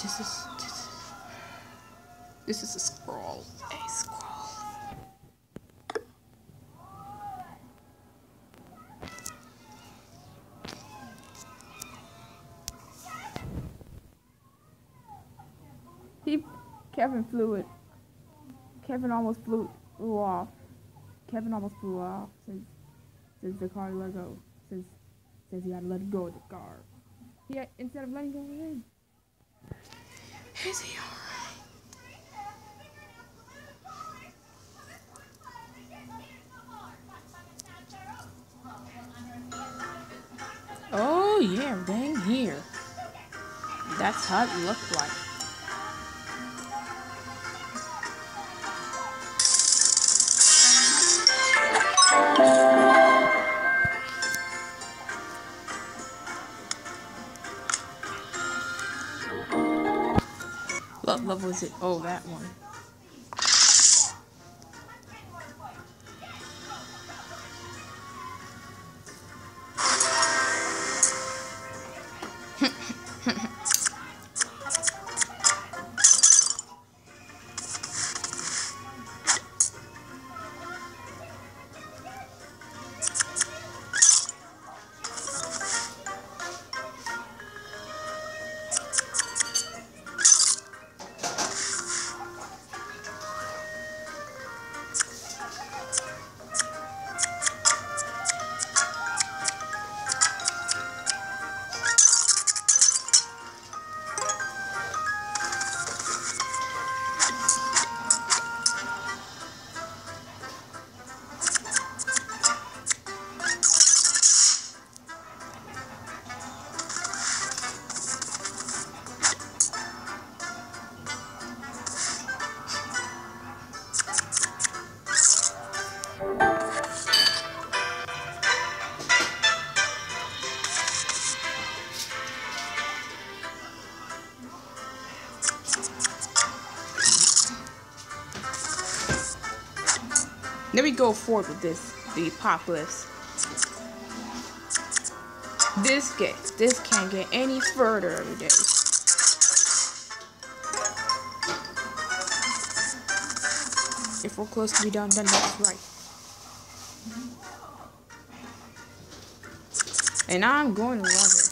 This is a scroll. A scroll. Kevin flew it. Kevin almost flew off. Kevin almost flew off since the car let go. Since he had to let go of the car. Yeah, instead of letting go of it. Is he alright? Oh yeah, dang here. That's how it looked like. What level is it? Oh, that one. Let me go forward with the Apocalypse. This can't get any further every day. If we're close to be done, then that's right. And I'm going to love it.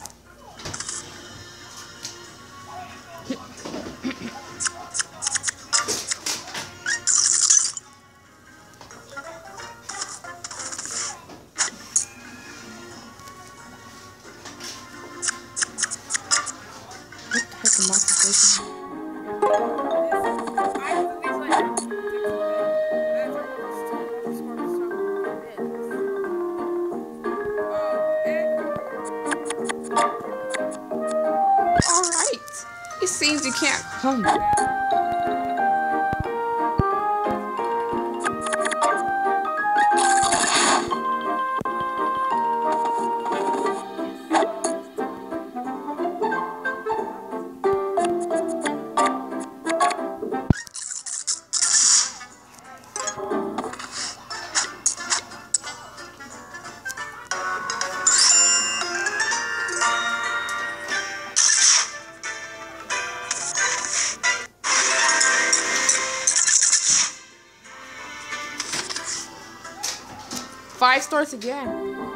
Alright, it seems you can't come. Five stars again.